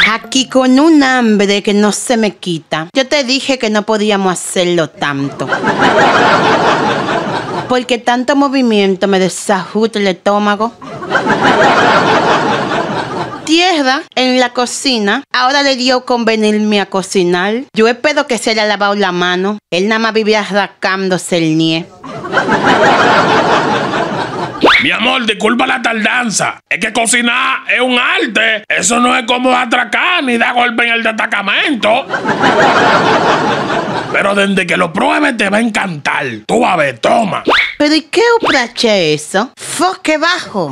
Aquí con un hambre que no se me quita. Yo te dije que no podíamos hacerlo tanto. Porque tanto movimiento me desajusta el estómago. Tierra en la cocina. Ahora le dio con venirme a cocinar. Yo espero que se le ha lavado la mano. Él nada más vivía rascándose el nie. Mi amor, disculpa la tardanza. Es que cocinar es un arte. Eso no es como atracar ni dar golpe en el destacamento. Pero desde que lo pruebes te va a encantar. Tú a ver, toma. ¿Pero y qué uprache eso? ¡Foque bajo!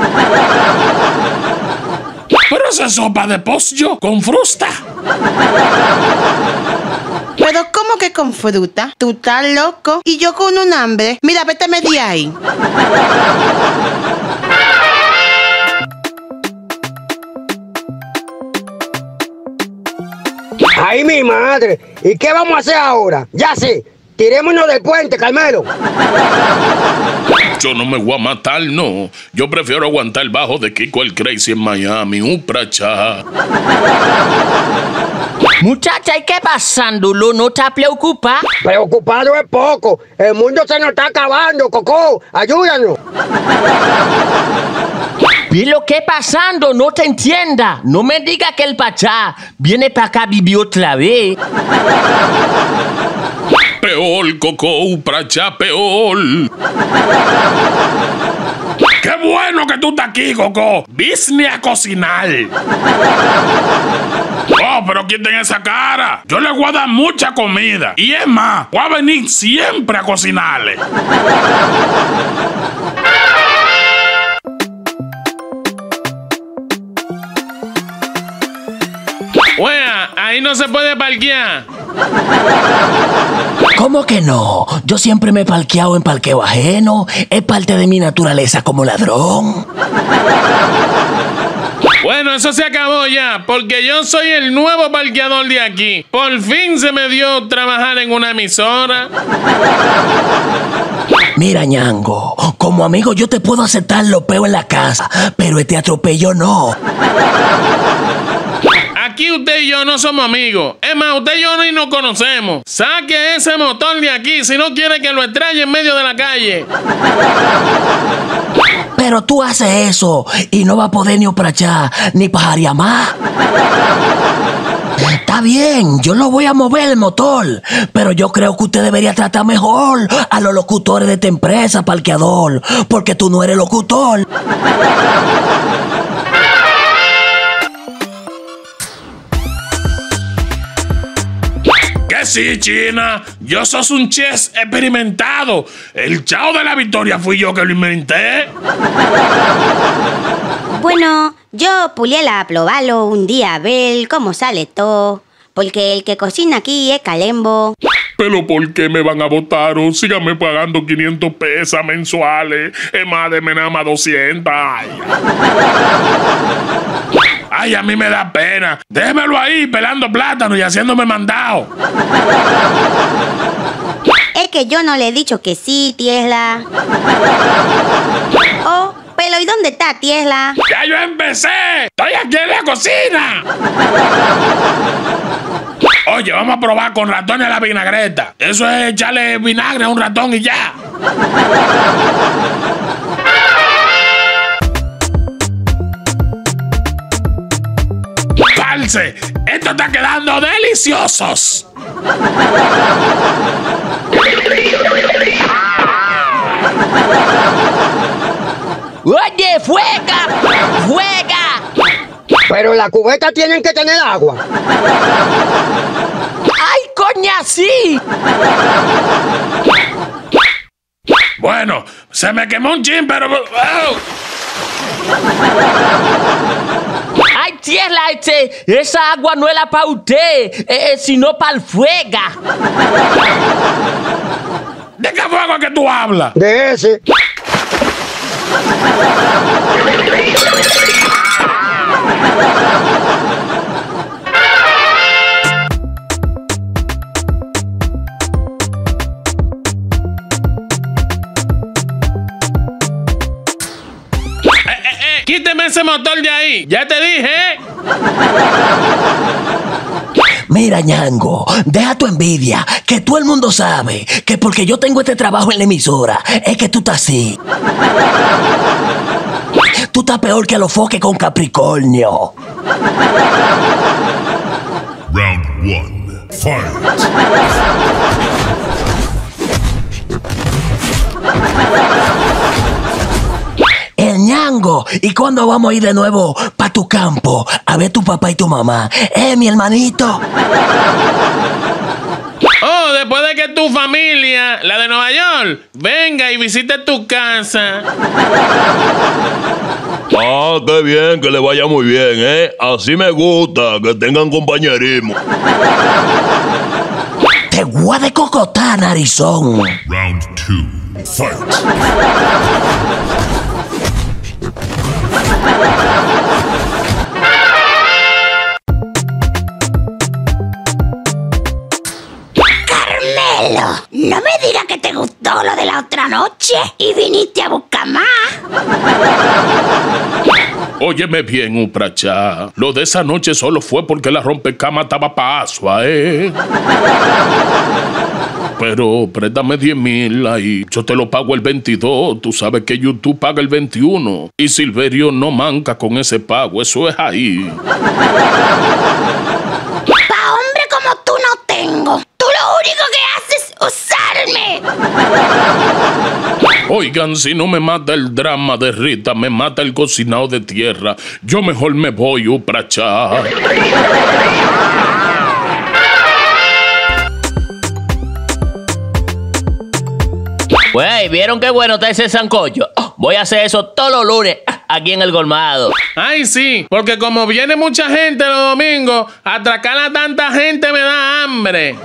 Pero esa es sopa de pollo con fruta. ¿Pero cómo que con fruta? ¿Tú estás loco? Y yo con un hambre. Mira, vete de ahí. ¡Ay, mi madre! ¿Y qué vamos a hacer ahora? Ya sé, tirémonos del puente, Carmelo. Yo no me voy a matar, no. Yo prefiero aguantar bajo de Kiko el Crazy en Miami. Upracha. Muchacha, ¿y qué pasando? ¿No te preocupa? Preocupado es poco. El mundo se nos está acabando, Coco. Ayúdanos. Pero ¿qué pasando? No te entienda. No me diga que el Pachá viene para acá a vivir otra vez. Peor, Coco, upracha, peor. ¡Qué bueno que tú estás aquí, Coco! ¡Visne a cocinar! ¡Oh, pero quiten esa cara! Yo le voy a dar mucha comida. Y es más, voy a venir siempre a cocinarle. Wea, ahí no se puede parquear. ¿Cómo que no? Yo siempre me he parqueado en parqueo ajeno. Es parte de mi naturaleza como ladrón. Bueno, eso se acabó ya, porque yo soy el nuevo parqueador de aquí. Por fin se me dio trabajar en una emisora. Mira, Ñango, como amigo yo te puedo aceptar los peos en la casa, pero este atropello no. Aquí usted y yo no somos amigos. Es más, usted y yo ni nos conocemos. Saque ese motor de aquí si no quiere que lo extrañe en medio de la calle. Pero tú haces eso y no va a poder ni oprachar ni pajarear más. Está bien, yo lo voy a mover el motor, pero yo creo que usted debería tratar mejor a los locutores de esta empresa, parqueador, porque tú no eres locutor. Que sí, China. Yo sos un chef experimentado. El chao de la victoria fui yo que lo inventé. Bueno, yo puliela a probarlo un día a ver cómo sale todo. Porque el que cocina aquí es Calembo. ¿Pero por qué me van a votar? O síganme pagando 500 pesos mensuales. Es más, deme nada más 200. Ay, a mí me da pena. Déjemelo ahí pelando plátano y haciéndome mandado. Es que yo no le he dicho que sí, Tiesla. Oh, pero ¿y dónde está Tiesla? ¡Ya yo empecé! ¡Estoy aquí en la cocina! Oye, vamos a probar con ratones a la vinagreta. Eso es echarle vinagre a un ratón y ya. ¡False! ¡Esto está quedando deliciosos! ¡Oye, fuega! ¡Fuega! Pero la cubeta tienen que tener agua. ¡Ay, coña, sí! Bueno, se me quemó un chin, pero... ¡Oh! ¡Ay, Tiesla, esa agua no era para usted, sino para el fuega! ¿De qué fuego que tú hablas? De ese. Quíteme ese motor de ahí. Ya te dije. Mira, Ñango, deja tu envidia, que todo el mundo sabe que porque yo tengo este trabajo en la emisora, es que tú estás así. Tú estás peor que los foques con Capricornio. Round 1. Fight. Ñango, ¿y cuándo vamos a ir de nuevo pa' tu campo a ver tu papá y tu mamá? Mi hermanito. Oh, después de que tu familia, la de Nueva York, venga y visite tu casa. Ah, qué bien, que le vaya muy bien, ¿eh? Así me gusta, que tengan compañerismo. Te voy a decocotar, narizón. Round 2. Fight. Carmelo, no me digas que te gustó lo de la otra noche y viniste a buscar más. Óyeme bien, Uprachá. Lo de esa noche solo fue porque la rompecama estaba pa' asua, Pero préstame 10,000 ahí. Yo te lo pago el 22. Tú sabes que YouTube paga el 21. Y Silverio no manca con ese pago. Eso es ahí. Pa' hombre como tú no tengo. Tú lo único que haces es usarme. Oigan, si no me mata el drama de Rita, me mata el cocinado de tierra. Yo mejor me voy, Uprachá. Güey, ¿vieron qué bueno está ese sancocho? Voy a hacer eso todos los lunes aquí en el colmado. Ay, sí, porque como viene mucha gente los domingos, atracar a tanta gente me da hambre.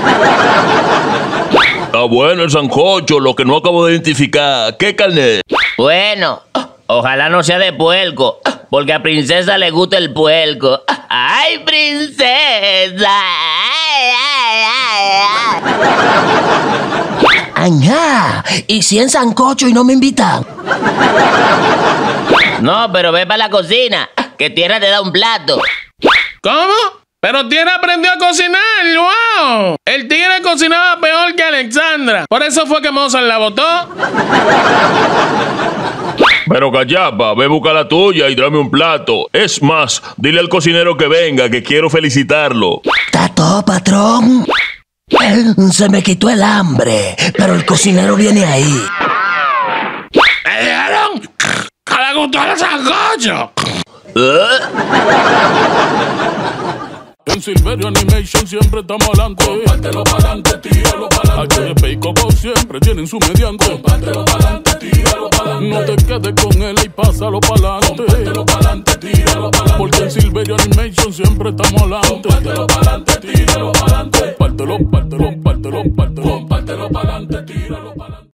Está bueno el sancocho, lo que no acabo de identificar. ¿Qué carne? Bueno, ojalá no sea de puerco, porque a Princesa le gusta el puerco. ¡Ay, Princesa! ¡Ay, ay, ay, ay! Ajá, ¿y si en sancocho y no me invitan? No, pero ve para la cocina, que Tierra te da un plato. ¿Cómo? Pero Tierra aprendió a cocinar, ¡wow! El tigre cocinaba peor que Alexandra. Por eso fue que Mozart la botó. Pero Cachapa, ve busca la tuya y tráeme un plato. Es más, dile al cocinero que venga, que quiero felicitarlo. Está todo, patrón. Se me quitó el hambre, pero el cocinero viene ahí. ¡Me dijeron que le gustó el sancocho! En Silverio Animation siempre estamos adelante. Compártelo pa'lante, tíralo pa'lante. HP y Coco siempre tienen su mediante. Compártelo pa'lante, tíralo pa'lante. No te quedes con él y pásalo pa'lante. Compártelo pa'lante, tíralo pa'lante. Porque en Silverio Animation siempre estamos adelante. Compártelo pa'lante, tíralo pa'lante. Compártelo pa'lante, tíralo pa'lante.